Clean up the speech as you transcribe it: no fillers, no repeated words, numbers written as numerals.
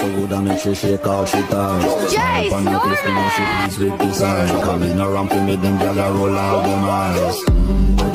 so good and make she shake out she ties. Jay Stormy! She please with this eye. Coming around to me, them gyal a roll out them eyes.